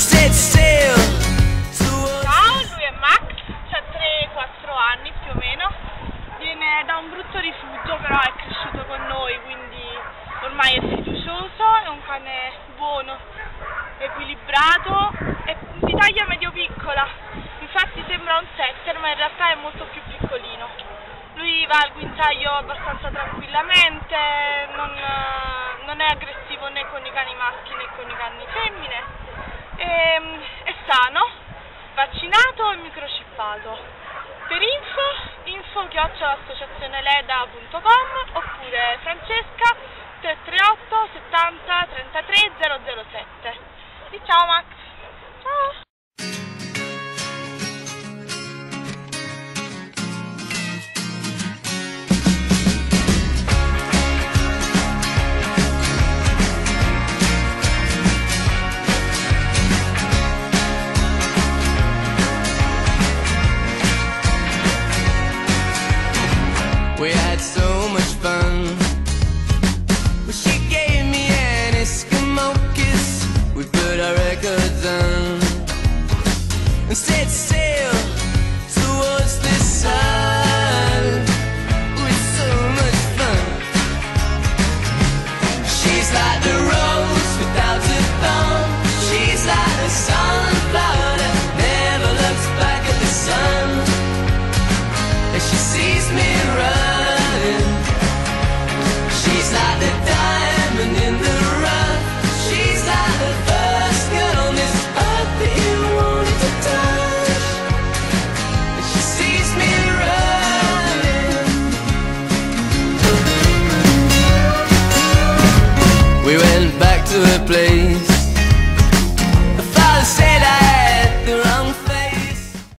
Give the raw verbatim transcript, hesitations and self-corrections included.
sit still. Ciao, lui è Max, ha tre quattro anni più o meno, viene da un brutto rifugio, però è cresciuto con noi, quindi ormai è fiducioso, è un cane buono, equilibrato e di taglia medio piccola, infatti sembra un setter ma in realtà è molto più piccolino. Lui va al guinzaglio abbastanza tranquillamente, non, non è aggressivo né con i cani maschi né con i cani femmine, e, è sano, vaccinato e microchippato. Per info, info chiocciola associazione leda punto com oppure Francesca tre tre otto settanta trentatré zero zero sette. E ciao Max! Ciao! We had so much fun. Well, she gave me an Eskimo kiss. We put our records on and set sail towards the sun with so much fun. She's like the rose without a thorn. She's like the sunflower that never looks back at the sun. And she sees me running. She's like the diamond in the rough. She's like the first girl on this earth that you wanted to touch. And she sees me running. We went back to her place.